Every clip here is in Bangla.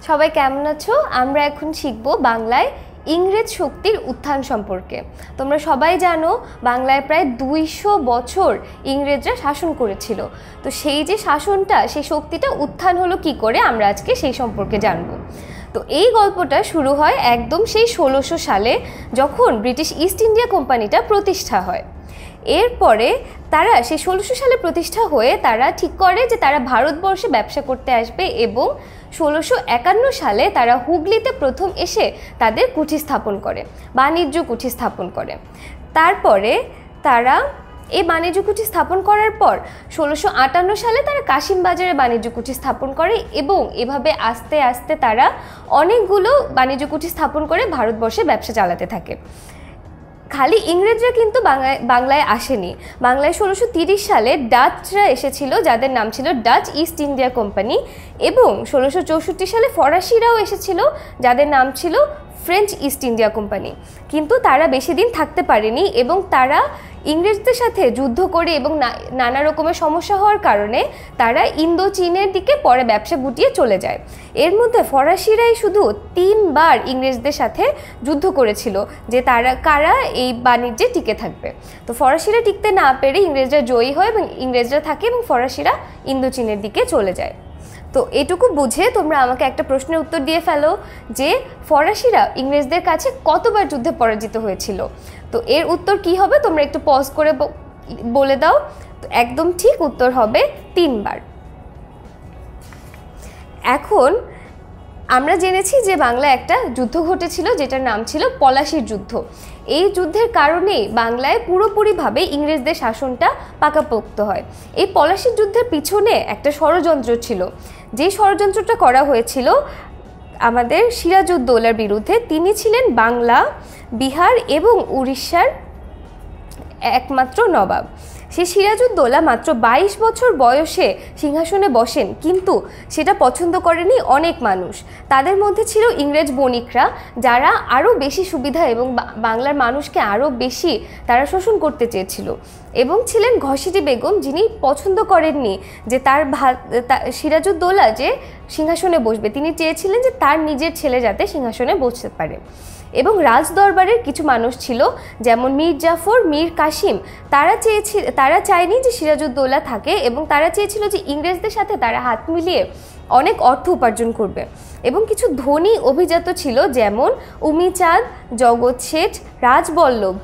সবাই কেমন আছো? আমরা এখন শিখব বাংলায় ইংরেজ শক্তির উত্থান সম্পর্কে। তোমরা সবাই জানো বাংলায় প্রায় 200 বছর ইংরেজরা শাসন করেছিল। তো সেই যে শাসনটা, সেই শক্তিটা উত্থান হলো কি করে, আমরা আজকে সেই সম্পর্কে জানব। তো এই গল্পটা শুরু হয় একদম সেই 1600 সালে, যখন ব্রিটিশ ইস্ট ইন্ডিয়া কোম্পানিটা প্রতিষ্ঠা হয়। এরপরে তারা সেই 1600 সালে প্রতিষ্ঠা হয়ে তারা ঠিক করে যে তারা ভারতবর্ষে ব্যবসা করতে আসবে, এবং 1651 সালে তারা হুগলিতে প্রথম এসে তাদের কুঠি স্থাপন করে, বাণিজ্য কুঠি স্থাপন করে। তারপরে তারা এই বাণিজ্য কুঠি স্থাপন করার পর 1658 সালে তারা কাশিম বাজারে বাণিজ্য কুঠি স্থাপন করে, এবং এভাবে আস্তে আস্তে তারা অনেকগুলো বাণিজ্য কুঠি স্থাপন করে ভারতবর্ষে ব্যবসা চালাতে থাকে। খালি ইংরেজরা কিন্তু বাংলায় আসেনি। বাংলায় 1630 সালে ডাচরা এসেছিল, যাদের নাম ছিল ডাচ ইস্ট ইন্ডিয়া কোম্পানি, এবং 1664 সালে ফরাসিরাও এসেছিল, যাদের নাম ছিল ফ্রেঞ্চ ইস্ট ইন্ডিয়া কোম্পানি। কিন্তু তারা বেশি দিন থাকতে পারেনি, এবং তারা ইংরেজদের সাথে যুদ্ধ করে এবং নানা রকমের সমস্যা হওয়ার কারণে তারা ইন্দো চীনের দিকে পরে ব্যবসা গুটিয়ে চলে যায়। এর মধ্যে ফরাসিরাই শুধু 3 বার ইংরেজদের সাথে যুদ্ধ করেছিল যে তারা কারা এই বাণিজ্যে টিকে থাকবে। তো ফরাসিরা টিকতে না পেরে ইংরেজরা জয়ী হয় এবং ইংরেজরা থাকে, এবং ফরাসিরা ইন্দো চীনের দিকে চলে যায়। তো এটুকু বুঝে তোমরা আমাকে একটা প্রশ্নের উত্তর দিয়ে ফেলো যে ফরাসিরা ইংরেজদের কাছে কতবার যুদ্ধে পরাজিত হয়েছিল। তো এর উত্তর কি হবে তোমরা একটু পজ করে বলে দাও। তো একদম ঠিক উত্তর হবে 3 বার। এখন আমরা জেনেছি যে বাংলায় একটা যুদ্ধ ঘটেছিল, যেটার নাম ছিল পলাশির যুদ্ধ। এই যুদ্ধের কারণেই বাংলায় পুরোপুরিভাবে ইংরেজদের শাসনটা পাকাপোক্ত হয়। এই পলাশির যুদ্ধের পিছনে একটা ষড়যন্ত্র ছিল, যে ষড়যন্ত্রটা করা হয়েছিল আমাদের সিরাজউদ্দৌলার বিরুদ্ধে। তিনি ছিলেন বাংলা, বিহার এবং উড়িষ্যার একমাত্র নবাব। সেই সিরাজউদ্দৌলা মাত্র 22 বছর বয়সে সিংহাসনে বসেন, কিন্তু সেটা পছন্দ করেনি অনেক মানুষ। তাদের মধ্যে ছিল ইংরেজ বণিকরা, যারা আরও বেশি সুবিধা এবং বাংলার মানুষকে আরও বেশি তারা শোষণ করতে চেয়েছিল, এবং ছিলেন ঘসিটি বেগম, যিনি পছন্দ করেননি যে সিরাজউদ্দৌলা যে সিংহাসনে বসবে। তিনি চেয়েছিলেন যে তার নিজের ছেলে যাতে সিংহাসনে বসতে পারে। এবং রাজ দরবারের কিছু মানুষ ছিল, যেমন মীর জাফর, মীর কাসিম, তারা চায়নি যে সিরাজউদ্দৌলা থাকে, এবং তারা চেয়েছিল যে ইংরেজদের সাথে তারা হাত মিলিয়ে অনেক অর্থ উপার্জন করবে। এবং কিছু ধনী অভিজাত ছিল, যেমন উমিচাঁদ, জগৎ শেঠ, রাজবল্লভ,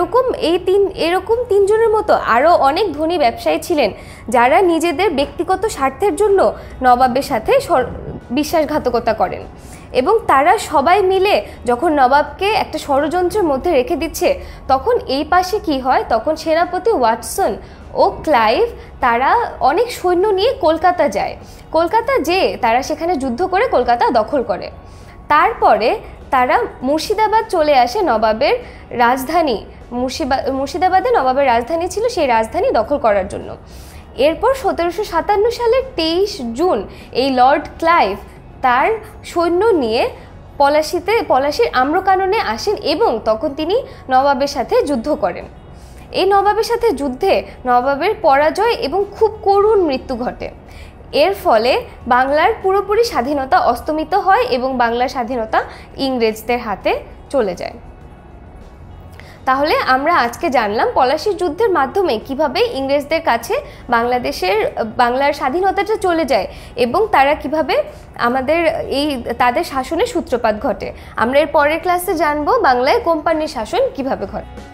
এরকম 3 জনের মতো আরও অনেক ধনী ব্যবসায়ী ছিলেন, যারা নিজেদের ব্যক্তিগত স্বার্থের জন্য নবাবের সাথে বিশ্বাসঘাতকতা করেন। এবং তারা সবাই মিলে যখন নবাবকে একটা ষড়যন্ত্রের মধ্যে রেখে দিচ্ছে, তখন এই পাশে কি হয়, তখন সেনাপতি ওয়াটসন ও ক্লাইভ তারা অনেক সৈন্য নিয়ে কলকাতা যায়। কলকাতা যেয়ে তারা সেখানে যুদ্ধ করে কলকাতা দখল করে। তারপরে তারা মুর্শিদাবাদ চলে আসে, নবাবের রাজধানী মুর্শিদাবাদে নবাবের রাজধানী ছিল, সেই রাজধানী দখল করার জন্য। এরপর 1757 সালের 23 জুন এই লর্ড ক্লাইভ তার সৈন্য নিয়ে পলাশির আম্রকাননে আসেন, এবং তখন তিনি নবাবের সাথে যুদ্ধ করেন। এই নবাবের সাথে যুদ্ধে নবাবের পরাজয় এবং খুব করুণ মৃত্যু ঘটে। এর ফলে বাংলার পুরোপুরি স্বাধীনতা অস্তমিত হয়, এবং বাংলার স্বাধীনতা ইংরেজদের হাতে চলে যায়। তাহলে আমরা আজকে জানলাম পলাশির যুদ্ধের মাধ্যমে কিভাবে ইংরেজদের কাছে বাংলার স্বাধীনতাটা চলে যায়, এবং তারা কিভাবে তাদের শাসনের সূত্রপাত ঘটে। আমরা এর পরের ক্লাসে জানবো বাংলায় কোম্পানির শাসন কিভাবে ঘটে।